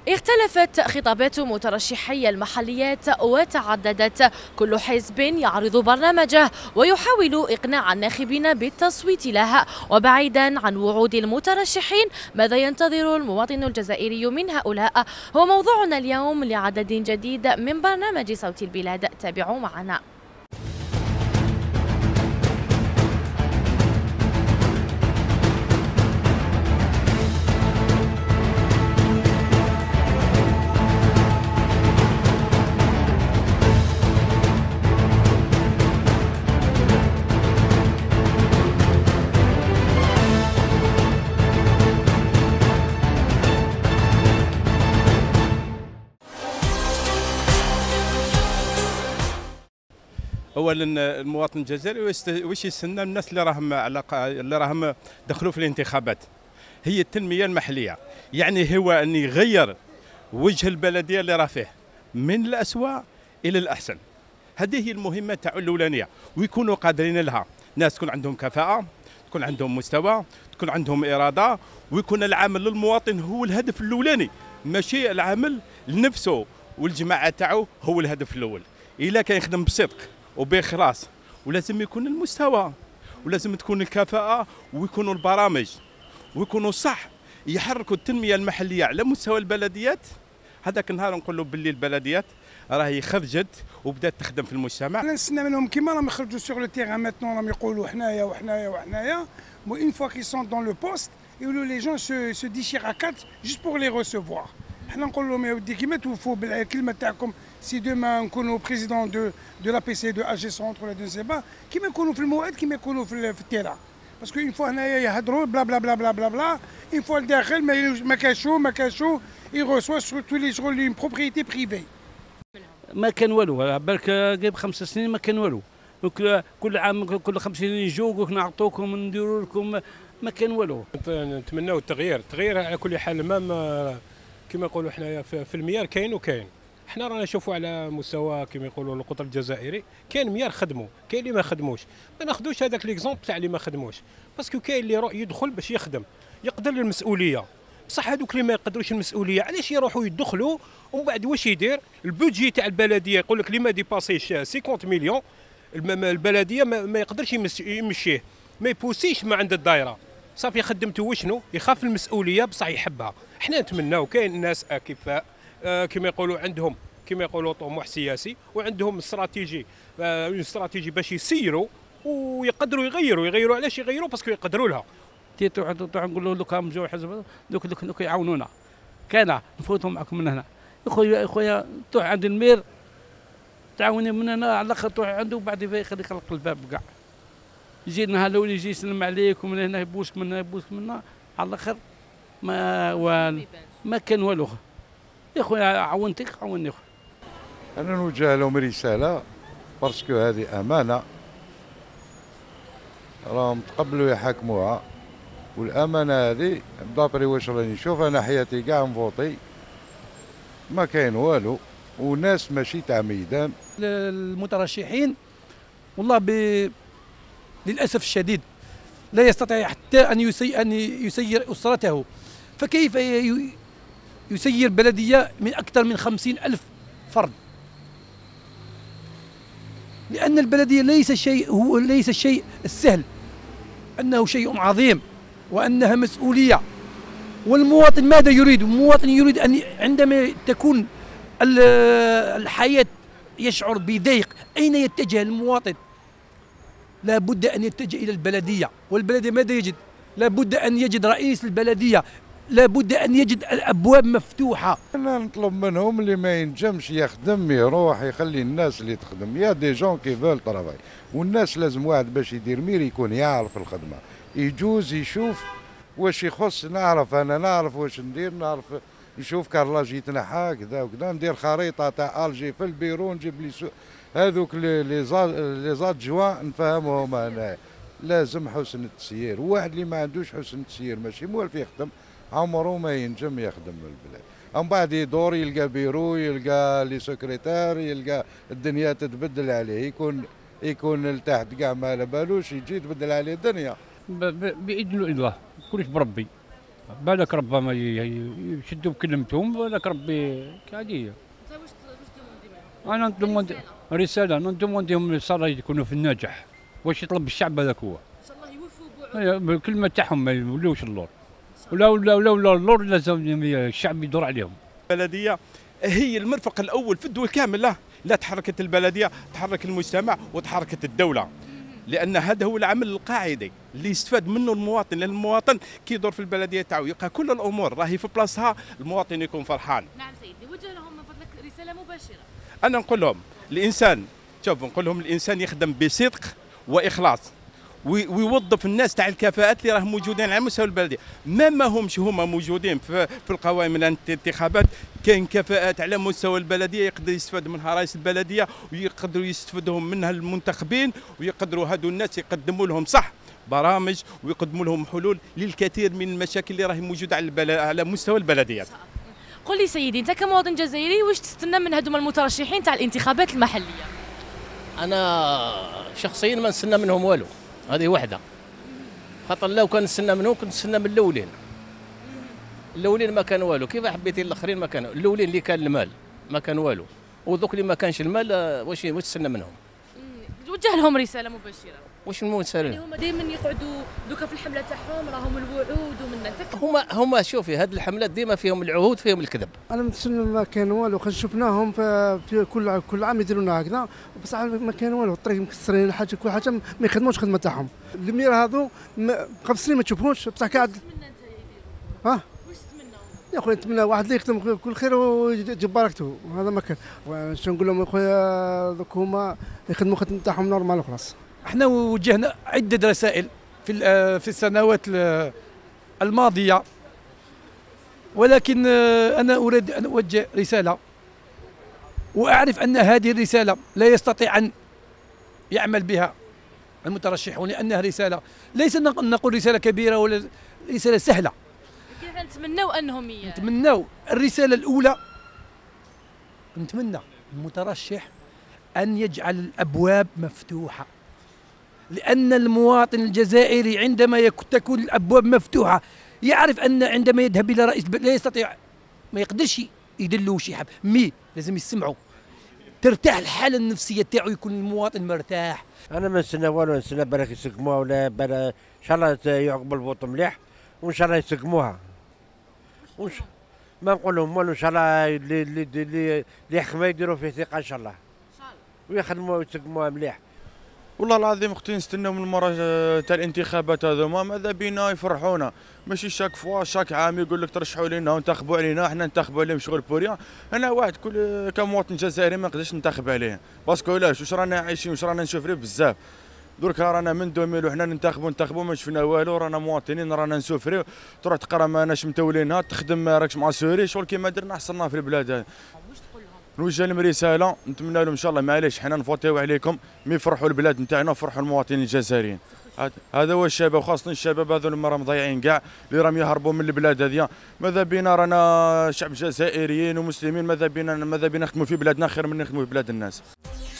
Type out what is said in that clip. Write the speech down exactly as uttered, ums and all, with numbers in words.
اختلفت خطابات مترشحي المحليات وتعددت كل حزب يعرض برنامجه ويحاول إقناع الناخبين بالتصويت له. وبعيدا عن وعود المترشحين، ماذا ينتظر المواطن الجزائري من هؤلاء هو موضوعنا اليوم لعدد جديد من برنامج صوت البلاد. تابعوا معنا. اولا المواطن الجزائري واش يستنى الناس اللي راهم على اللي راهم دخلوا في الانتخابات هي التنميه المحليه، يعني هو ان يغير وجه البلديه اللي راه فيه من الأسوأ الى الاحسن. هذه هي المهمه تاعو الاولانيه، ويكونوا قادرين لها. ناس تكون عندهم كفاءه، تكون عندهم مستوى، تكون عندهم اراده، ويكون العمل للمواطن هو الهدف الاولاني، ماشي العمل لنفسه والجماعه تاعو هو الهدف الاول. الا كان يخدم بصدق وبإخلاص، ولازم يكون المستوى، ولازم تكون الكفاءة، ويكونوا البرامج، ويكونوا صح يحركوا التنمية المحلية على مستوى البلديات. هذاك النهار نقولوا باللي البلديات راهي خرجت وبدات تخدم في المجتمع. نستنى منهم كيما راهم يخرجوا سور لو تيغان ماتنون، راهم يقولوا حنايا وحنايا وحنايا، مو اون فوا كي سون دون لو بوست يقولوا لي جون سو سو ديشير ا كات جوست بور لي ريسيفوار. حنا نقول لهم يا ودي كيما توفوا بالكلمه تاعكم، سي دوما نكونوا بريزيدون دو دو لا بي سي دو اجي سونتر ولا دو سيبا، كيما نكونوا في الموعد كيما يكونوا في, في التيران. باسكو اون فوا هنايا يهضروا بلا بلا بلا بلا بلا بلا، اون فوا لداخل ما كاشو ما كاشو يغوسوا سورتو لي شغل لي بروبريتي بريفي. ما كان والو، بالك قبل خمس سنين ما كان والو، كل عام كل خمس سنين يجوك نعطوكم نديروا لكم، ما كان والو. نتمناو التغيير، التغيير على كل حال. ما كما يقولوا حنايا في الميار كاين وكاين. حنا رانا نشوفوا على مستوى كما يقولوا القطر الجزائري، كاين ميار خدموا، كاين اللي ما خدموش. ما ناخذوش هذاك ليكزومبل تاع اللي ما خدموش، باسكو كاين اللي يدخل باش يخدم، يقدر المسؤوليه. بصح هذوك اللي ما يقدروش المسؤوليه علاش يروحوا يدخلوا ومن بعد واش يدير؟ البودجي تاع البلديه يقول لك اللي ما ديباسيش خمسين مليون البلديه ما يقدرش يمشيه، ما يبوسيش ما عند الدائره. صافي خدمته وشنو؟ يخاف المسؤوليه بصح يحبها. حنا نتمناو كاين ناس اكفاء آه كما يقولوا عندهم كما يقولوا طموح سياسي، وعندهم استراتيجي آه استراتيجي باش يسيروا ويقدروا يغيروا يغيروا علاش يغيروا؟ باسكو يقدروا لها. تيتو نقول له دوك راهم جاو حزب دوك دوك دوك يعاونونا، كان نفوتوا معكم من هنا. يا خويا يا خويا تروح عند المير تعاوني من هنا على الاخر تروح عنده وبعد يخليك يغلق الباب كاع. يجي النهار الاول يجي يسلم عليك ومن هنا يبوسك من هنا يبوسك من هنا، على الاخر ما والو، ما كان والو. يا خويا عاونتك عاوني خويا. انا نوجه لهم رساله باسكو هذه امانه راهم تقبلوا يحاكموها، والامانه هذه دابري واش راني نشوف انا حياتي كاع نفوطي ما كاين والو، وناس ماشي تاع ميدان. المترشحين والله ب... للاسف الشديد لا يستطيع حتى ان يسي... ان يسير اسرته، فكيف ي... يسير بلديه من اكثر من خمسين الف فرد؟ لان البلديه ليس شيء هو ليس الشيء السهل، انه شيء عظيم وانها مسؤوليه. والمواطن ماذا يريد؟ المواطن يريد ان عندما تكون الحياه يشعر بضيق، اين يتجه المواطن؟ لا بد ان يتجه الى البلديه، والبلديه ماذا يجد؟ لا بد ان يجد رئيس البلديه، لا بد ان يجد الابواب مفتوحه. انا نطلب منهم اللي ما ينجمش يخدم يروح يخلي الناس اللي تخدم، يا دي جون كي فول طرافاي، والناس لازم واحد باش يدير مير يكون يعرف الخدمه، يجوز يشوف واش يخص. نعرف انا نعرف واش ندير، نعرف نشوف كارلاج يتنحى كذا وكذا، ندير خريطه تاع الجي في البيرو، نجيب لي هذوك لي لي زاد جوان نفهمهم انا. لازم حسن التسيير، واحد اللي ما عندوش حسن التسيير ماشي موالف يخدم عمره ما ينجم يخدم البلاد. من بعد يدور يلقى بيرو، يلقى لي سكرتير، يلقى الدنيا تتبدل عليه، يكون يكون لتحت كاع ما على بالوش، يجي تبدل عليه الدنيا. باذن الله كلش بربي، بالك ربما يشدوا بكلمتهم، بالك ربي هذه. انا ندوموندي رساله، انا ندومونديهم ان شاء الله يكونوا في النجاح. واش يطلب الشعب هذاك هو؟ ان شاء الله يوفوا بالكلمه تاعهم، ما يولوش اللور. ولا ولا ولا اللور لازم الشعب يدور عليهم. البلديه هي المرفق الاول في الدول كامله، لا تحركت البلديه تحرك المجتمع وتحركت الدوله، لان هذا هو العمل القاعدي اللي يستفاد منه المواطن، لان المواطن كي يدور في البلديه تاعو يلقى كل الامور راهي في بلاصتها، المواطن يكون فرحان. نعم سيدي، وجه لهم من فضلك رساله مباشره. انا نقول لهم الانسان، شوف نقول لهم الانسان يخدم بصدق واخلاص ويوظف الناس تاع الكفاءات اللي راهم موجودين على مستوى البلديه، ما ما همش هما موجودين في, في القوائم الانتخابات، كاين كفاءات على مستوى البلديه يقدر يستفاد منها رئيس البلديه ويقدروا يستفادوا منها المنتخبين، ويقدروا هذو الناس يقدموا لهم صح برامج ويقدموا لهم حلول للكثير من المشاكل اللي راهي موجوده على على مستوى البلديات. قل لي سيدي، انت كمواطن جزائري واش تستنى من هذوما المترشحين تاع الانتخابات المحليه؟ انا شخصيا ما نستنى منهم والو، هذه وحده. خاطر لو كان نستنى منهم كنت نستنى من الاولين. الاولين ما كان والو، كيف حبيتي الاخرين ما كانوا، الاولين اللي كان المال ما كان والو، وذوك اللي ما كانش المال واش واش تستنى منهم؟ وجه لهم رساله مباشره. واش المسألة؟ يعني هما دائما يقعدوا دوكا في الحمله تاعهم راهم الوعود ومن هما هما شوفي هذه الحملات ديما فيهم العهود فيهم الكذب. انا نتسنى ما كان والو، خاطر شفناهم في كل كل عام يديروا لنا هكذا، بصح ما كان والو، الطريق مكسرين حاجه كل حاجه ما يخدموش الخدمه تاعهم. المير هذو قبل سنين ما تشوفوش بصح قاعد. ها؟ واش تتمناو؟ يا خويا نتمنى واحد اللي يخدم كل خير ويجيب بركته، هذا ما كان. واش نقول لهم يا خويا دوك هما يخدموا الخدمه تاعهم نورمال وخلاص. احنا وجهنا عدة رسائل في في السنوات الماضية، ولكن أنا أريد أن أوجه رسالة، وأعرف أن هذه الرسالة لا يستطيع أن يعمل بها المترشحون، لأنها رسالة ليس نقول رسالة كبيرة ولا رسالة سهلة. لكن نتمناو أنهم نتمناو الرسالة الأولى، نتمنى المترشح أن يجعل الأبواب مفتوحة، لأن المواطن الجزائري عندما تكون الأبواب مفتوحة يعرف أن عندما يذهب إلى رئيس لا يستطيع، ما يقدرش يدلو شي حب، مي لازم يسمعوا، ترتاح الحالة النفسية تاعو، يكون المواطن مرتاح. أنا ما نستنى والو، نستنى بالك يسقموها ولا بلا إن شاء الله يعقبوا الفوط مليح وإن شاء الله يسقموها. وش ما نقول لهم والو، إن شاء الله اللي اللي اللي يحكموا يديروا فيه ثقة إن شاء الله. ويخدموا ويسقموها مليح. والله العظيم اختي نستناو من المرة تاع الانتخابات هذوما، ماذا بينا يفرحونا، ماشي شاك فوا شاك عام يقول لك ترشحوا لينا وانتخبوا علينا، احنا ننتخبوا عليهم شغل بوريان. انا واحد كل كمواطن جزائري ما نقدرش ننتخب عليه، باسكو علاش واش رانا عايشين واش رانا نشوف فيه بزاف. درك رانا من دوميل وحنا ننتخبوا ننتخبوا ما شفنا والو، رانا مواطنين رانا نسوفريو، تروح تقرا ماناش متولينها، تخدم راكش مع سوري، شغل كيما درنا حصلنا في البلاد هذه. نوجه لهم رساله، نتمنى لهم ان شاء الله معليش حنا نفوتيو عليكم، مي يفرحوا البلاد نتاعنا وفرحوا المواطنين الجزائريين. هذا هو الشباب، وخاصه الشباب هذول اللي راهم ضايعين كاع، اللي راهم يهربوا من البلاد هذه. ماذا بينا رانا شعب جزائريين ومسلمين، ماذا بينا ماذا بينا نخدموا في بلادنا خير من نخدموا في بلاد الناس.